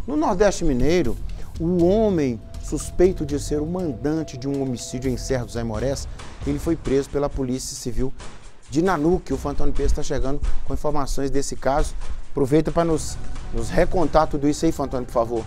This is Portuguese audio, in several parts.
No Nordeste Mineiro, o homem suspeito de ser o mandante de um homicídio em Serra dos Aimorés, ele foi preso pela Polícia Civil de Nanuque. O Fantônio Pires está chegando com informações desse caso. Aproveita para nos recontar tudo isso aí, Fantônio, por favor.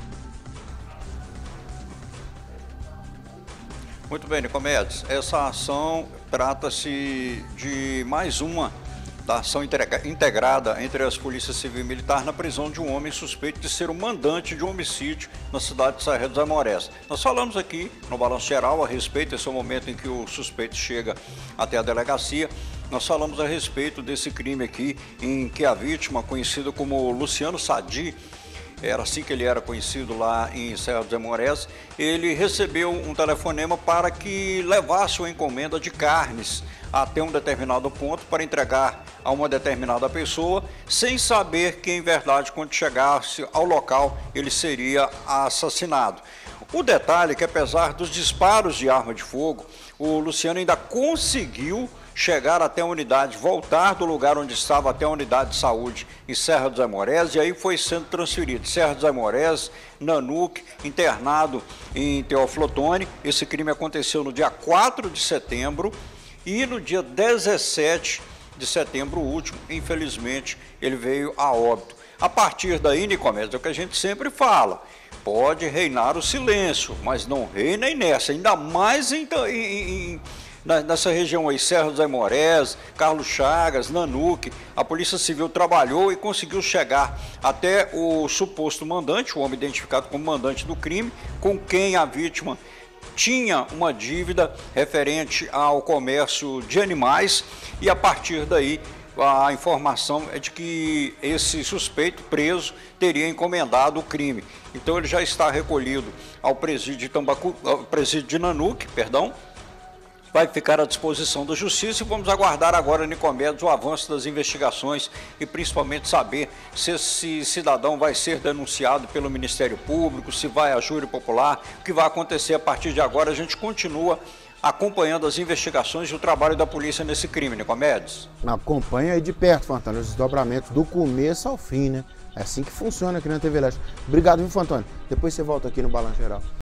Muito bem, Nicomedes. Essa ação trata-se de mais uma da ação integrada entre as Polícias Civil e Militar na prisão de um homem suspeito de ser o mandante de um homicídio na cidade de Serra dos Aimorés. Nós falamos aqui no Balanço Geral a respeito, esse é o momento em que o suspeito chega até a delegacia. Nós falamos a respeito desse crime aqui, em que a vítima, conhecida como Luciano Sadi, era assim que ele era conhecido lá em Serra dos Aimorés, ele recebeu um telefonema para que levasse uma encomenda de carnes até um determinado ponto para entregar a uma determinada pessoa, sem saber que, em verdade, quando chegasse ao local, ele seria assassinado. O detalhe é que, apesar dos disparos de arma de fogo, o Luciano ainda conseguiu chegar até a unidade, voltar do lugar onde estava até a unidade de saúde em Serra dos Aimorés, e aí foi sendo transferido. Serra dos Aimorés, Nanuque, internado em Teófilo Otoni. Esse crime aconteceu no dia 4 de setembro e no dia 17 de setembro último, infelizmente, ele veio a óbito. A partir daí, Nicomedes, é o que a gente sempre fala, pode reinar o silêncio, mas não reina a inércia, ainda mais nessa região aí, Serra dos Aimorés, Carlos Chagas, Nanuque. A Polícia Civil trabalhou e conseguiu chegar até o suposto mandante, o homem identificado como mandante do crime, com quem a vítima tinha uma dívida referente ao comércio de animais, e a partir daí a informação é de que esse suspeito preso teria encomendado o crime. Então ele já está recolhido ao presídio de Nanuque, vai ficar à disposição da Justiça, e vamos aguardar agora, Nicomedes, o avanço das investigações e principalmente saber se esse cidadão vai ser denunciado pelo Ministério Público, se vai a júri popular. O que vai acontecer a partir de agora, a gente continua acompanhando as investigações e o trabalho da polícia nesse crime, Nicomedes. Acompanha aí de perto, Fantônio, os desdobramentos do começo ao fim, né? É assim que funciona aqui na TV Leste. Obrigado, viu, Fantônio? Depois você volta aqui no Balanço Geral.